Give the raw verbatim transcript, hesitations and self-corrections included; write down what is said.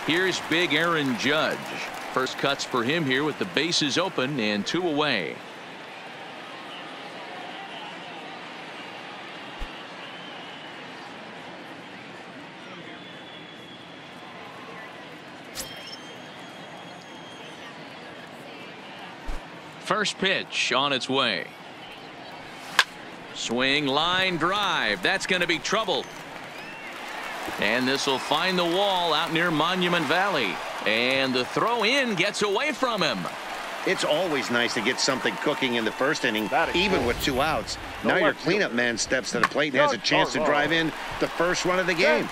Here's big Aaron Judge. First cuts for him here with the bases open and two away. First pitch on its way. Swing, line drive. That's going to be trouble. And this will find the wall out near Monument Valley. And the throw in gets away from him. It's always nice to get something cooking in the first inning, even cool. with two outs. Now your cleanup man steps to the plate and has a chance to drive in the first run of the game.